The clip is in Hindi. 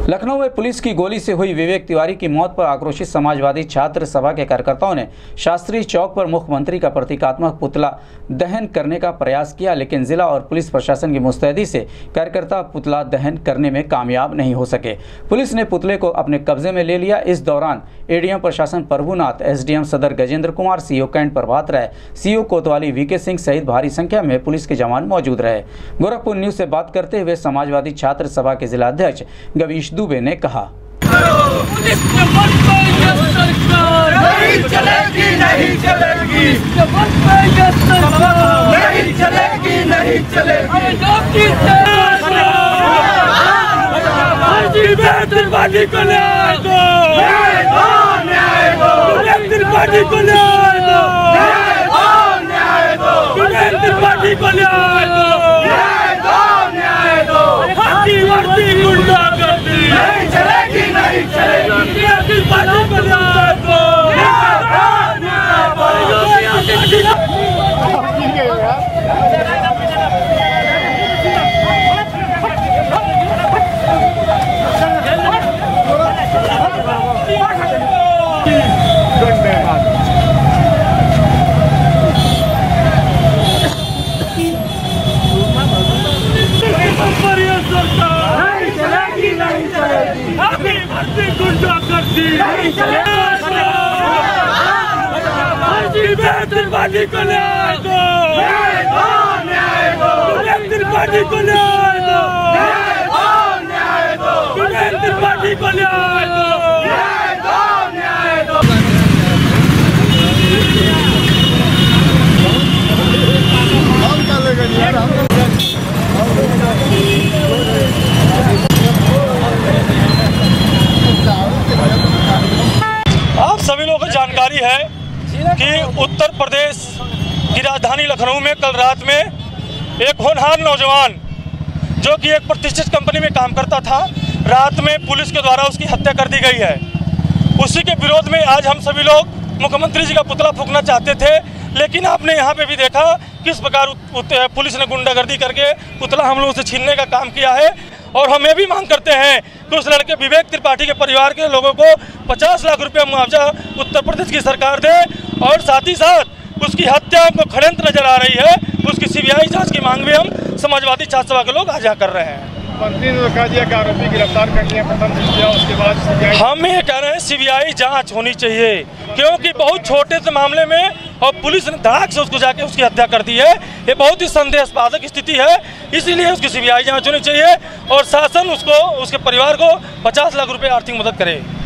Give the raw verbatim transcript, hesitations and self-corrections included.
लखनऊ में पुलिस की गोली से हुई विवेक तिवारी की मौत पर आक्रोशित समाजवादी छात्र सभा के कार्यकर्ताओं ने शास्त्री चौक पर मुख्यमंत्री का प्रतीकात्मक पुतला दहन करने का प्रयास किया, लेकिन जिला और पुलिस प्रशासन की मुस्तैदी से कार्यकर्ता पुतला दहन करने में कामयाब नहीं हो सके। पुलिस ने पुतले को अपने कब्जे में ले लिया। इस दौरान एडीएम प्रशासन प्रभुनाथ, एसडीएम सदर Gajendra Kumar, CO cantt Prabhat Rai, CO कोतवाली वीके सिंह सहित भारी संख्या में पुलिस के जवान मौजूद रहे। गोरखपुर न्यूज से बात करते हुए समाजवादी छात्र सभा के जिला अध्यक्ष गवीश दुबे ने कहा, नहीं चलेगी, नहीं चलेगी, नहीं चलेगी, नहीं चलेगी। त्रिपाठी को न्याय दो, न्याय दो, न्याय दो, त्रिपाठी को न्याय दो, न्याय दो, न्याय दो, त्रिपाठी को न्याय दो, न्याय दो, न्याय दो। हत्ती वर्दी गुंडा गर्दी नहीं चलेगी, नहीं चलेगी, त्रिपाठी को न्याय दो, न्याय दो, न्याय दो। त्रिपाठी को न्याय दो, न्याय दो, न्याय दो, त्रिपाठी को न्याय दो, न्याय दो, न्याय दो, त्रिपाठी को न्याय दो, न्याय दो, न्याय दो। आप सभी लोगों को जानकारी है कि उत्तर प्रदेश की राजधानी लखनऊ में कल रात में एक होनहार नौजवान जो कि एक प्रतिष्ठित कंपनी में काम करता था, रात में पुलिस के द्वारा उसकी हत्या कर दी गई है। उसी के विरोध में आज हम सभी लोग मुख्यमंत्री जी का पुतला फूंकना चाहते थे, लेकिन आपने यहाँ पे भी देखा किस प्रकार पुलिस ने गुंडागर्दी करके पुतला हम लोगों से छीनने का काम किया है। और हम ये भी मांग करते हैं कि उस लड़के विवेक त्रिपाठी के परिवार के लोगों को पचास लाख रुपया मुआवजा उत्तर प्रदेश की सरकार दे, और साथ ही साथ उसकी हत्या को षड्यंत्र नजर आ रही है, उसकी सीबीआई जांच की मांग भी हम समाजवादी छात्र सभा के लोग आज कर रहे हैं। मंत्री ने कहा दिया कि आरोपी गिरफ्तार कर लिया प्रथम दृष्टया, उसके बाद सीबीआई हम ये कह रहे हैं सीबीआई जांच होनी चाहिए, क्योंकि बहुत छोटे से मामले में और पुलिस ने धड़ाक से उसको जाके उसकी हत्या कर दी है। ये बहुत ही संदेहास्पद स्थिति है, इसीलिए उसकी सीबीआई जांच होनी चाहिए और शासन उसको उसके परिवार को पचास लाख रुपए आर्थिक मदद करे।